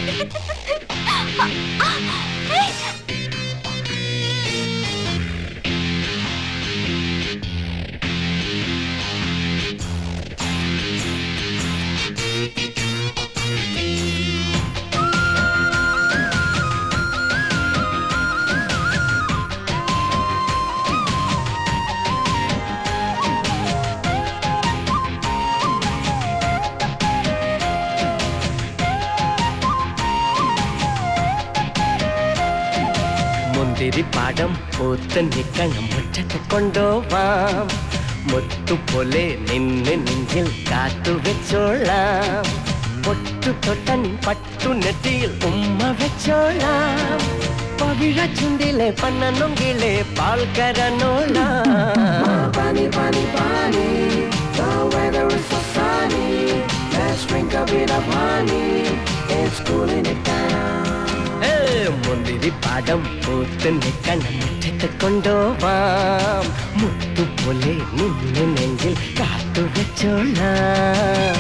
മുന്തിരി പാടം പൂത്ത് നിക്കണം മുറ്റത്ത് കൊണ്ടുപോവാം മുത്തുപോലെ നിന്നെ നെഞ്ചിൽ കാത്തുവെച്ചോളാം പൊട്ടു തൊട്ടൻ പട്ടു നെറ്റിയിൽ ഉമ്മ വെച്ചോളാം പവിഴ ചുണ്ടിലെ പണ്ണനൊങ്കിലെ പാൽ കരനോളാം Bunny, bunny, bunny, the weather is so sunny. Let's drink a bit of honey, it's cooling it down. മുന്തിരി പാടം പൂത്ത് നിക്കണം മുറ്റത്ത് കൊണ്ടുപോവാം മുത്തുപോലെ നിന്നെ നെഞ്ചിൽ കാത്തുവെച്ചോളാം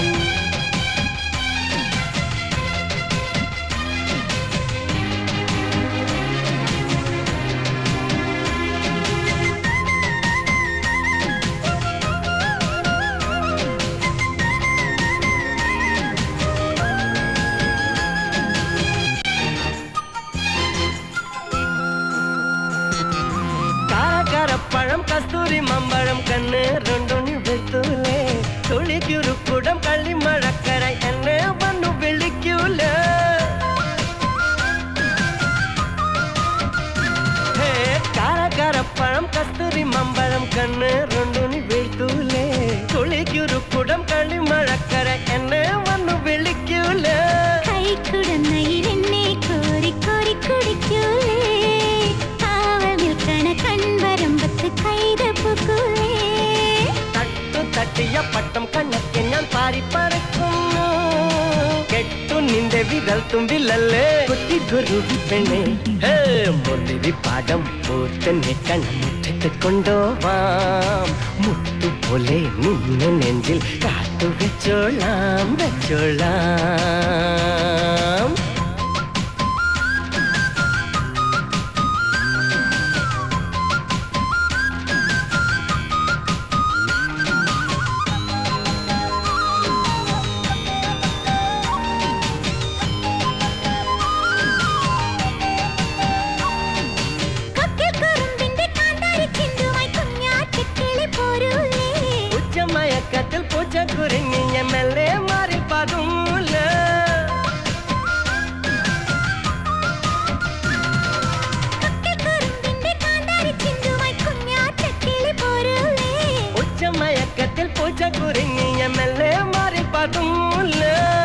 പഴം കസ്തൂരി മമ്പഴം കണ്ണ് രണ്ടുണി വെത്തൂലേ തുളിക്കുരുക്കുടം കള്ളിമഴക്കര എന്നെ വന്നു വിളിക്കൂല കാരക്കാരപ്പഴം കസ്തൂരി മമ്പഴം കണ്ണ് രണ്ടുണി വെത്തൂലേ തുളിക്കുരുക്കുടം കള്ളിമഴക്കര എന്നെ വന്നു വിളിക്കൂല കൈക്കുടന്നയിൽ എന്നെ കോരി കോരി കുടിക്കൂലേ തട്ടിയ പട്ടം കണ്ണൊക്കെ ഞാൻ പാരിപ്പറക്കുന്നു കെട്ടു നിന്റെ വിരൽ തുമ്പിലല്ലേ കുത്തി ഗുരുവി പെണ്ണെ മുന്തിരി പാടം പൂത്ത് നിക്കണം മുറ്റത്ത് കൊണ്ടുപോവാം മുത്തുപോലെ നിന്നെ നെഞ്ചിൽ കാത്തു വെച്ചോളാം വെച്ചോളാം മയക്കത്തിൽ പൂച്ച കുരുങ്ങിയ മെല്ലെ മാറി പതൂല ഉച്ചമയക്കത്തിൽ പൂച്ച കുരുങ്ങിയ മെല്ലെ മാറി പതൂല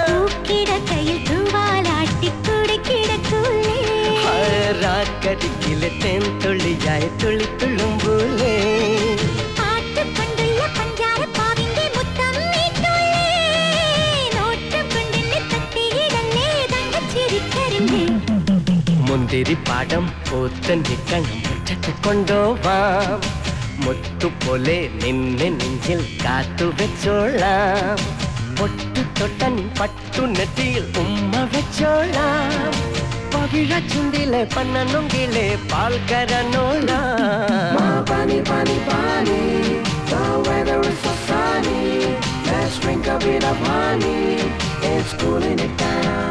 ിലെ തേൻ തുള്ളിയായി തുള്ളി തുള്ളുമ്പൂലേ മുന്തിരി പാടം പൂത്ത് നിക്കണം മുറ്റത്ത് കൊണ്ടുപോവാം മുത്തുപോലെ നിന്നെ നെഞ്ചിൽ കാത്തുവെച്ചോളാം പൊട്ടു തൊട്ടൻ പട്ടു നെറ്റിയിൽ ഉമ്മ വെച്ചോളാം പവിഴ ചുണ്ടിലെ പണ്ണനൊങ്കിലെ പാൽ കരനോളാം Bunny, bunny, bunny, the weather is so sunny. Let's drink a bit of honey, it's cooling it down.